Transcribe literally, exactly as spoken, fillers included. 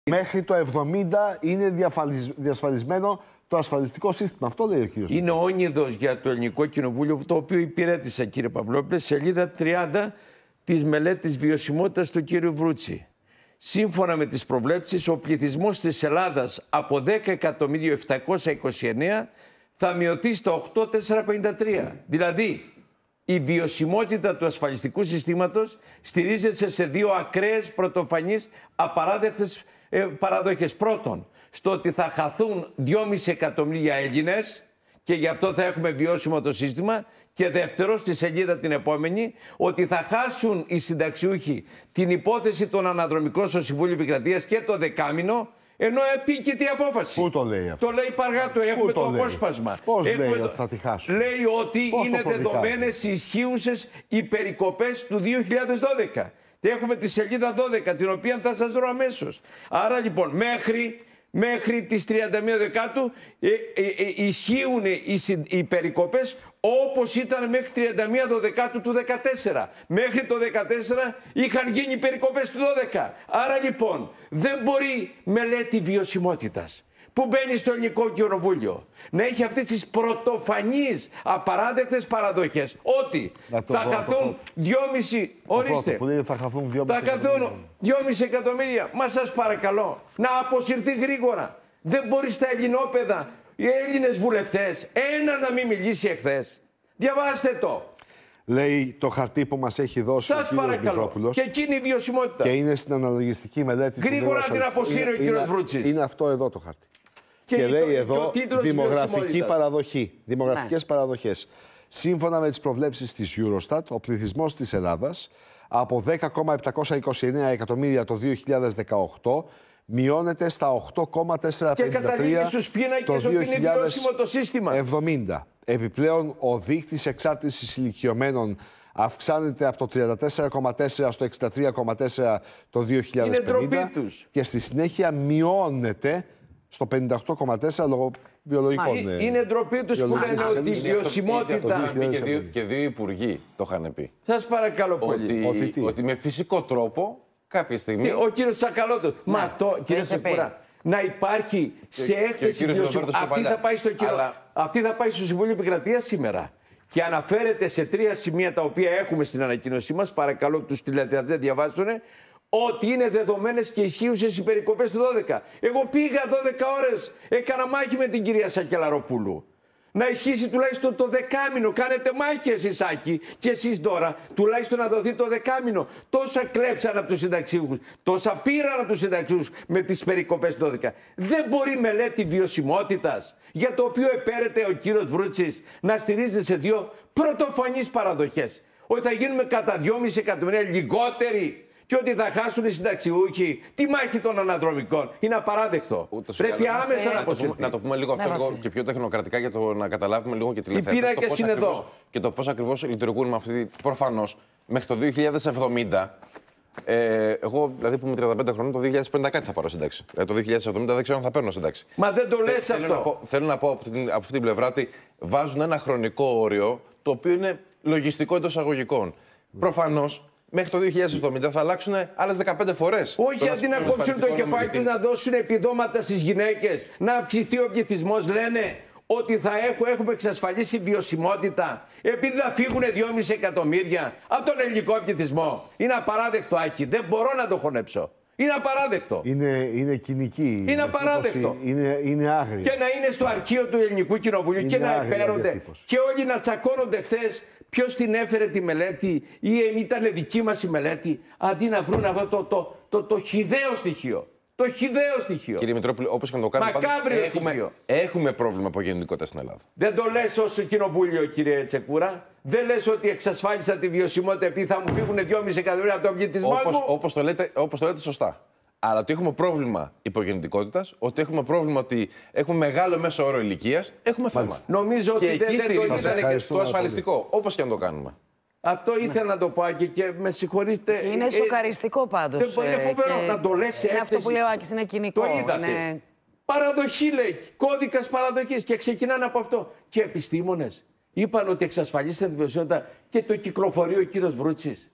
Μέχρι το εβδομήντα είναι διασφαλισμένο το ασφαλιστικό σύστημα. Αυτό λέει ο κύριος. Είναι όνειδος για το Ελληνικό Κοινοβούλιο, το οποίο υπηρέτησα, κύριε Παυλόπουλε, σελίδα τριάντα της μελέτης βιωσιμότητας του κύριου Βρούτση. Σύμφωνα με τις προβλέψεις, ο πληθυσμός της Ελλάδας από δέκα εκατομμύρια επτακόσια είκοσι εννέα θα μειωθεί στα οκτώ χιλιάδες τετρακόσια πενήντα τρία. Δηλαδή, η βιωσιμότητα του ασφαλιστικού συστήματος στηρίζεται σε δύο ακραίες πρωτοφανείς απαράδεκτες ε, παραδοχές. Πρώτον, στο ότι θα χαθούν δυόμισι εκατομμύρια Έλληνες και γι' αυτό θα έχουμε βιώσιμο το σύστημα. Και δεύτερο, στη σελίδα την επόμενη, ότι θα χάσουν οι συνταξιούχοι την υπόθεση των αναδρομικών στο Συμβούλιο Επικρατείας και το δεκάμηνο, ενώ επίκειται η απόφαση. Πού το λέει αυτό? Το λέει Παργάτου, έχουμε το, το απόσπασμα. Πώς έχουμε λέει το... ότι θα τη χάσουν? Λέει ότι Πώς είναι δεδομένες οι ισχύουσες οι περικοπές του δύο χιλιάδες δώδεκα. Και έχουμε τη σελίδα δώδεκα, την οποία θα σας δω αμέσως. Άρα λοιπόν, μέχρι... Μέχρι τις τριάντα μία Δεκάτου ε, ε, ε, ισχύουν οι, οι περικοπές όπως ήταν μέχρι τριάντα μία Δεκάτου του δεκατέσσερα. Μέχρι το δεκατέσσερα είχαν γίνει περικοπές του δώδεκα. Άρα λοιπόν δεν μπορεί μελέτη βιωσιμότητας που μπαίνει στο Ελληνικό Κοινοβούλιο να έχει αυτές τις πρωτοφανείς απαράδεκτες παραδοχές ότι θα χαθούν δυόμισι, ορίστε, θα χαθούν δυόμισι εκατομμύρια. Μα σας παρακαλώ να αποσυρθεί γρήγορα. Δεν μπορεί στα ελληνόπαιδα οι Έλληνες βουλευτές ένα να μην μιλήσει εχθές. Διαβάστε το. Λέει το χαρτί που μας έχει δώσει σας ο κύριος Μητρόπουλος. Και εκείνη η βιωσιμότητα. Και είναι στην αναλογιστική μελέτη. Γρήγορα να την αποσύρει ο κύριος Βρούτσης. Είναι αυτό εδώ το χαρτί. Και, και λέει το, εδώ δημογραφική παραδοχή, δημογραφικές ναι. παραδοχές. Σύμφωνα με τις προβλέψεις της Eurostat, ο πληθυσμός της Ελλάδας από δέκα κόμμα επτακόσια είκοσι εννέα εκατομμύρια το δύο χιλιάδες δεκαοκτώ μειώνεται στα οκτώ κόμμα τετρακόσια πενήντα τρία το δύο χιλιάδες εβδομήντα. Επιπλέον, ο δείκτης εξάρτησης ηλικιωμένων αυξάνεται από το τριάντα τέσσερα κόμμα τέσσερα στο εξήντα τρία κόμμα τέσσερα το δύο χιλιάδες πενήντα και στη συνέχεια μειώνεται στο πενήντα οκτώ κόμμα τέσσερα λόγω βιολογικών. Μα, είναι ντροπή τους που λένε ότι η βιωσιμότητα. Και δύο, και δύο υπουργοί το είχαν πει. Σας παρακαλώ πολύ. Ότι, ότι, ότι με φυσικό τρόπο κάποια στιγμή. Ο κύριος Τσακαλώτος. Μα αυτό, κύριε Τσακούρα, να υπάρχει σε έκθεση βιωσιμότητα. Αυτή θα πάει στο κύριο. Αλλά... Αυτή θα πάει στο Συμβούλιο Επικρατείας σήμερα. Και αναφέρεται σε τρία σημεία τα οποία έχουμε στην ανακοίνωσή μας. Παρακαλώ τους τηλεθεατές να διαβάσουν. Ότι είναι δεδομένες και ισχύουσες οι περικοπές του δώδεκα. Εγώ πήγα δώδεκα ώρες, έκανα μάχη με την κυρία Σακελαροπούλου. Να ισχύσει τουλάχιστον το δεκάμηνο. Κάνετε μάχη εσείς, Άκη, και εσείς τώρα. Τουλάχιστον να δοθεί το δεκάμηνο. Τόσα κλέψαν από τους συνταξιούχους, τόσα πήραν από τους συνταξιούχους με τις περικοπές του δώδεκα. Δεν μπορεί μελέτη βιωσιμότητας, για το οποίο επέρεται ο κύριος Βρούτσης, να στηρίζεται σε δύο πρωτοφανείς παραδοχές. Ότι θα γίνουμε κατά δυόμισι εκατομμύρια λιγότεροι. Και ότι θα χάσουν οι συνταξιούχοι τη μάχη των αναδρομικών. Είναι απαράδεκτο. Ούτως Πρέπει άμεσα να, να αποσυρθεί. Να το πούμε λίγο αυτό ναι, λίγο και πιο τεχνοκρατικά για το να καταλάβουμε λίγο και τη Οι πίνακες είναι εδώ. Και το πώς ακριβώς λειτουργούν με αυτή. Προφανώς μέχρι το δύο χιλιάδες εβδομήντα. Ε, εγώ δηλαδή που είμαι τριάντα πέντε χρονών, το δύο χιλιάδες πενήντα κάτι θα πάρω σύνταξη. Δηλαδή το δύο χιλιάδες εβδομήντα δεν ξέρω αν θα παίρνω σύνταξη. Μα δεν το λες ε, αυτό. Θέλω να πω, θέλω να πω από, την, από αυτή την πλευρά ότι βάζουν ένα χρονικό όριο το οποίο είναι λογιστικό εντός αγωγικών. Προφανώς. Μέχρι το δύο χιλιάδες εβδομήντα θα αλλάξουν άλλες δεκαπέντε φορές. Όχι αντί να κόψουν το κεφάλι τους, να δώσουν επιδόματα στις γυναίκες, να αυξηθεί ο πληθυσμός, λένε ότι θα έχουμε, έχουμε εξασφαλίσει βιωσιμότητα επειδή θα φύγουν δυόμισι εκατομμύρια από τον ελληνικό πληθυσμό. Είναι απαράδεκτο, Άκη. Δεν μπορώ να το χωνέψω. Είναι απαράδεκτο. Είναι, είναι κοινική. Είναι απαράδεκτο. Είναι, είναι άγρια. Και να είναι στο αρχείο του Ελληνικού Κοινοβουλίου είναι και να επέρονται. Και όλοι να τσακώνονται χθες ποιος την έφερε τη μελέτη ή ήταν δική μας η μελέτη, αντί να βρουν αυτό το, το, το, το χυδαίο στοιχείο. Το χυδαίο στοιχείο. Κύριε Μητρόπουλε, όπως και να το κάνουμε, μακάβριο έχουμε, στοιχείο. Έχουμε πρόβλημα απογεννητικότητα στην Ελλάδα. Δεν το λες ως κοινοβούλιο, κύριε Τσεκούρα. Δεν λες ότι εξασφάλισα τη βιωσιμότητα επειδή θα μου φύγουν δυόμισι εκατομμύρια από τον πληθυσμό μου. Όπως το, λέτε, όπως το λέτε σωστά. Αλλά ότι έχουμε πρόβλημα υπογεννητικότητας, ότι έχουμε πρόβλημα ότι έχουμε μεγάλο μέσο όρο ηλικίας, έχουμε θέμα. Νομίζω και ότι εκεί δεν στηρίζεται και το ασφαλιστικό, όπως και να το κάνουμε. Αυτό ήθελα να το πω, Άκη, και με συγχωρείτε. Είναι ε, σοκαριστικό πάντως. Δεν μπορεί, είναι φοβερό και... να το λες σε είναι έκθεση. αυτό που λέει ο Άκης, είναι κοινικό. Το είδατε. Είναι... Παραδοχή λέει, κώδικας παραδοχής και ξεκινάνε από αυτό. Και επιστήμονες είπαν ότι εξασφαλίσαν τη βιωσιμότητα και το κυκλοφορεί ο κύριος Βρούτσης.